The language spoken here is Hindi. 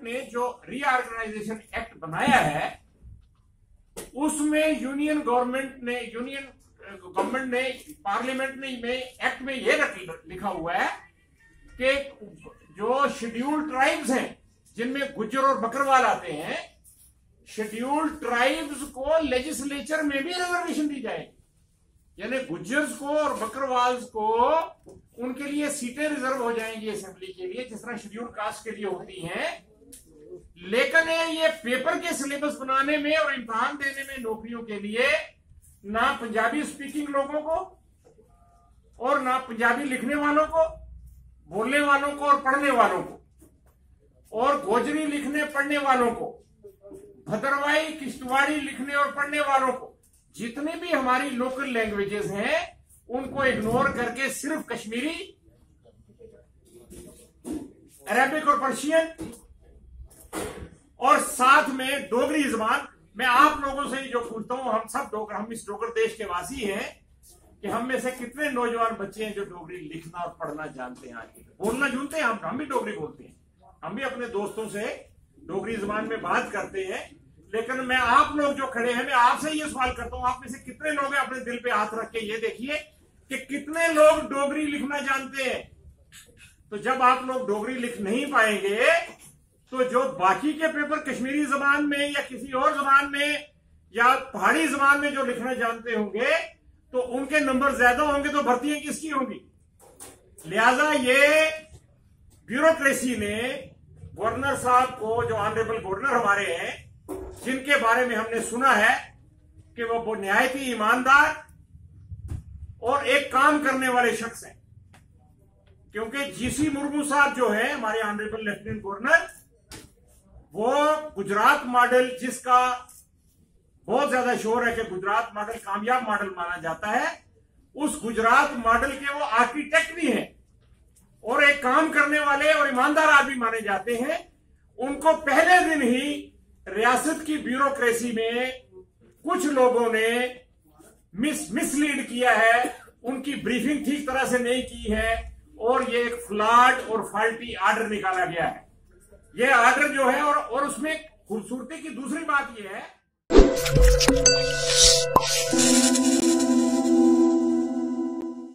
ने जो रीऑर्गेनाइजेशन एक्ट बनाया है उसमें यूनियन गवर्नमेंट ने पार्लियामेंट ने में एक्ट में यह लिखा हुआ है कि जो शेड्यूल्ड ट्राइब्स हैं जिनमें गुज्जर और बकरवाल आते हैं, शेड्यूल्ड ट्राइब्स को लेजिस्लेचर में भी रिजर्वेशन दी जाएगी। यानी गुज्जर्स को और बकरवाल्स को उनके लिए सीटें रिजर्व हो जाएंगी असेंबली के लिए, जिस तरह शेड्यूल्ड कास्ट के लिए होती हैं। लेकिन ये पेपर के सिलेबस बनाने में और इम्तिहान देने में नौकरियों के लिए ना पंजाबी स्पीकिंग लोगों को और ना पंजाबी लिखने वालों को, बोलने वालों को और पढ़ने वालों को, और गोजरी लिखने पढ़ने वालों को, भद्रवाही किश्तवाड़ी लिखने और पढ़ने वालों को, जितने भी हमारी लोकल लैंग्वेजेस हैं उनको इग्नोर करके सिर्फ कश्मीरी, अरेबिक और पर्शियन और साथ में डोगरी जबान। मैं आप लोगों से जो पूछता हूं, हम इस डोगर देश के वासी हैं कि हम में से कितने नौजवान बच्चे हैं जो डोगरी लिखना और पढ़ना जानते हैं, आज बोलना जानते हैं। हम भी डोगरी बोलते हैं, हम भी अपने दोस्तों से डोगरी जबान में बात करते हैं। लेकिन मैं आप लोग जो खड़े हैं, मैं आपसे ये सवाल करता हूं, आप में से कितने लोग हैं, अपने दिल पे हाथ रख के ये देखिए कि कितने लोग डोगरी लिखना जानते हैं। तो जब आप लोग डोगरी लिख नहीं पाएंगे तो जो बाकी के पेपर कश्मीरी जबान में या किसी और जबान में या पहाड़ी जबान में जो लिखना जानते होंगे तो उनके नंबर ज्यादा होंगे, तो भर्तियां किसकी होंगी। लिहाजा ये ब्यूरोक्रेसी ने गवर्नर साहब को, जो ऑनरेबल गवर्नर हमारे हैं, जिनके बारे में हमने सुना है कि वो निहायत ही ईमानदार और एक काम करने वाले शख्स हैं, क्योंकि जीसी मुर्मू साहब जो है हमारे ऑनरेबल लेफ्टिनेंट गवर्नर, वो गुजरात मॉडल, जिसका बहुत ज्यादा शोर है कि गुजरात मॉडल कामयाब मॉडल माना जाता है, उस गुजरात मॉडल के वो आर्किटेक्ट भी हैं और एक काम करने वाले और ईमानदार आदमी माने जाते हैं। उनको पहले दिन ही रियासत की ब्यूरोक्रेसी में कुछ लोगों ने मिसलीड किया है, उनकी ब्रीफिंग ठीक तरह से नहीं की है और ये एक फ्लॉड और फॉल्टी आर्डर निकाला गया है। ये आर्डर जो है और उसमें खूबसूरती की दूसरी बात ये है